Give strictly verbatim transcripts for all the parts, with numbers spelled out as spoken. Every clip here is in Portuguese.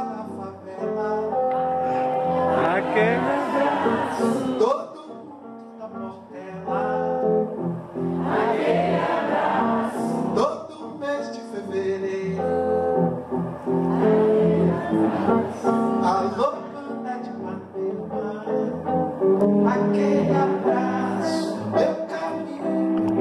da favela. Aquele abraço. Todo mundo da Portela. Aquele abraço. Todo mês de fevereiro. Alô, banda de Ipanema. Aquele abraço, meu caminho.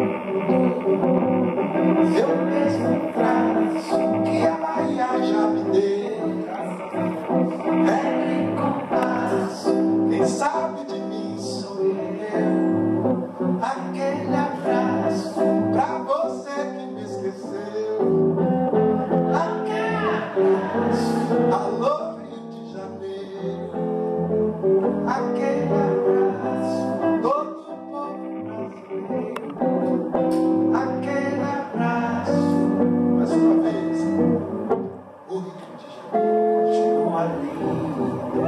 Meu mesmo traço que a Bahia já me deu. É em compasso, quem sabe de mim sou eu. Aquele abraço pra você que me esqueceu. Aquele abraço, alô Rio de Janeiro. Aquele abraço, todo o povo brasileiro. Aquele abraço, mais uma vez. O Rio de Janeiro continua lindo.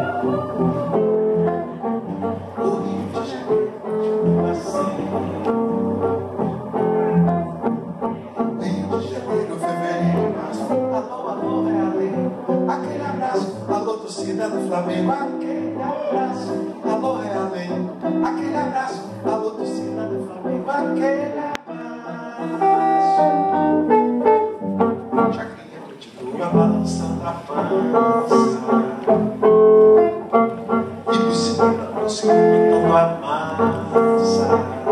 O Rio de Janeiro continua assim. Rio de Janeiro, fevereiro, março. Alô, alô, Realengo. Aquele abraço, alô, torcida do Flamengo. Aquele abraço, alô, Realengo. Aquele abraço, alô, torcida do Flamengo. Aquele abraço. Chacrinha continua balançando a pança. E por cima da música botando a massa.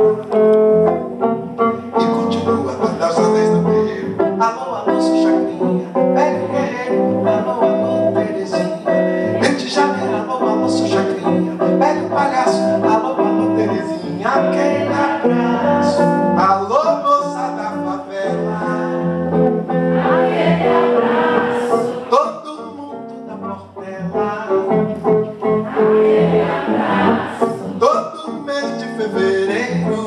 E continua dando as ordens do guerreiro. Alô, alô, seu Chacrinha, velho guerreiro. Alô, alô, Terezinha. Rio de Janeiro, alô, alô, seu Chacrinha, velho palhaço. Alô, alô, Terezinha. Aquele abraço. Alô, moça da favela. Aquele abraço. Todo mundo da Portela. Aquele abraço. Todo mês de fevereiro.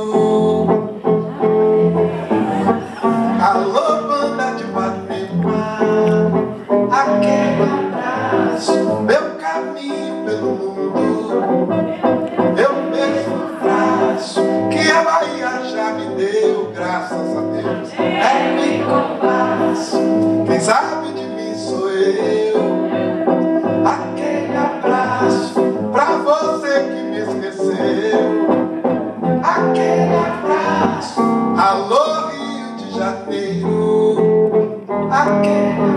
Alô, banda de Ipanema. Aquele abraço, meu caminho pelo mundo. Eu mesmo traço que a Bahia já me deu, graças a Deus. É em compasso, quem sabe de mim sou eu. Aquele abraço pra você que me esqueceu. Aquele abraço, alô Rio de Janeiro. Aquele